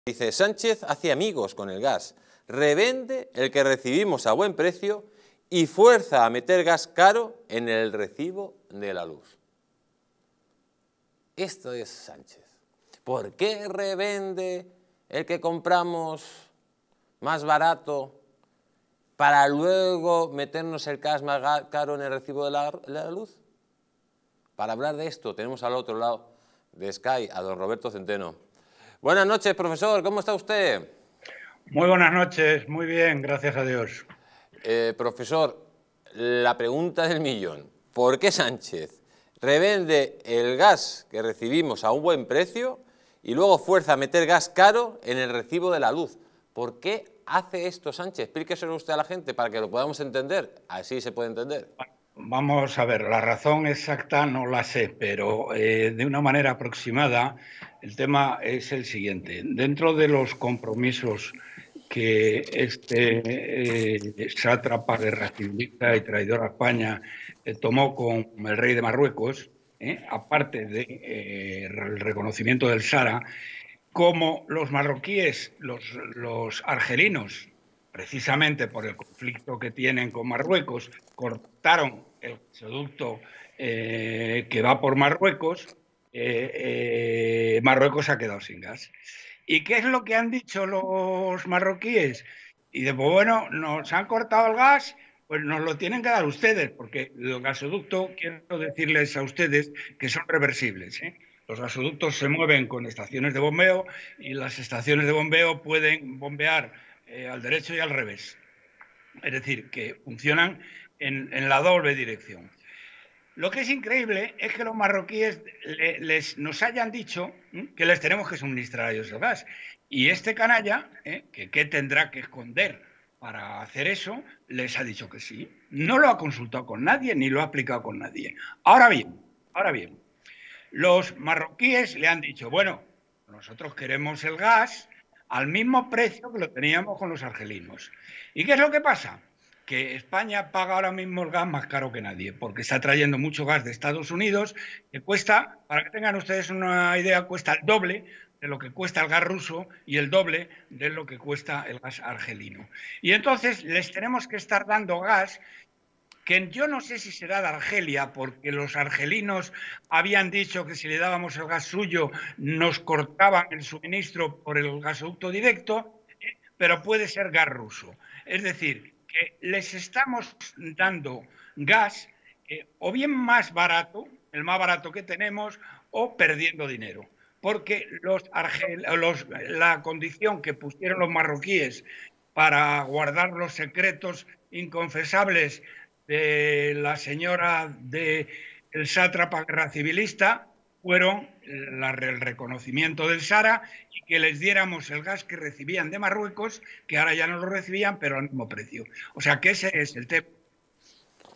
Dice, Sánchez hace amigos con el gas, revende el que recibimos a buen precio y fuerza a meter gas caro en el recibo de la luz. Esto es Sánchez. ¿Por qué revende el que compramos más barato para luego meternos el gas más caro en el recibo de la luz? Para hablar de esto tenemos al otro lado de Sky a don Roberto Centeno. Buenas noches, profesor, ¿cómo está usted? Muy buenas noches, muy bien, gracias a Dios. Profesor, la pregunta del millón. ¿Por qué Sánchez revende el gas que recibimos a un buen precio y luego fuerza a meter gas caro en el recibo de la luz? ¿Por qué hace esto Sánchez? Explíqueselo usted a la gente para que lo podamos entender. Así se puede entender. Vamos a ver, la razón exacta no la sé, pero de una manera aproximada el tema es el siguiente. Dentro de los compromisos que este sátrapa, guerra civilista y traidor a España tomó con el rey de Marruecos, aparte del reconocimiento del Sahara, como los marroquíes, los argelinos, precisamente por el conflicto que tienen con Marruecos, cortaron el gasoducto que va por Marruecos, Marruecos ha quedado sin gas. ¿Y qué es lo que han dicho los marroquíes? Y de, pues bueno, nos han cortado el gas, pues nos lo tienen que dar ustedes, porque el gasoducto, quiero decirles a ustedes que son reversibles, ¿eh? Los gasoductos se mueven con estaciones de bombeo y las estaciones de bombeo pueden bombear al derecho y al revés. Es decir, que funcionan en la doble dirección. Lo que es increíble es que los marroquíes nos hayan dicho que les tenemos que suministrar a ellos el gas. Y este canalla, que tendrá que esconder para hacer eso, les ha dicho que sí. No lo ha consultado con nadie ni lo ha aplicado con nadie. Ahora bien, los marroquíes le han dicho, bueno, nosotros queremos el gas al mismo precio que lo teníamos con los argelinos. ¿Y qué es lo que pasa? Que España paga ahora mismo el gas más caro que nadie, porque está trayendo mucho gas de Estados Unidos, que cuesta, para que tengan ustedes una idea, cuesta el doble de lo que cuesta el gas ruso y el doble de lo que cuesta el gas argelino. Y entonces les tenemos que estar dando gas que yo no sé si será de Argelia, porque los argelinos habían dicho que si le dábamos el gas suyo nos cortaban el suministro por el gasoducto directo, pero puede ser gas ruso. Es decir, que les estamos dando gas o bien más barato, el más barato que tenemos, o perdiendo dinero. Porque la condición que pusieron los marroquíes para guardar los secretos inconfesables de la señora del sátrapa guerra civilista fueron el reconocimiento del Sahara y que les diéramos el gas que recibían de Marruecos, que ahora ya no lo recibían, pero al mismo precio. O sea que ese es el tema.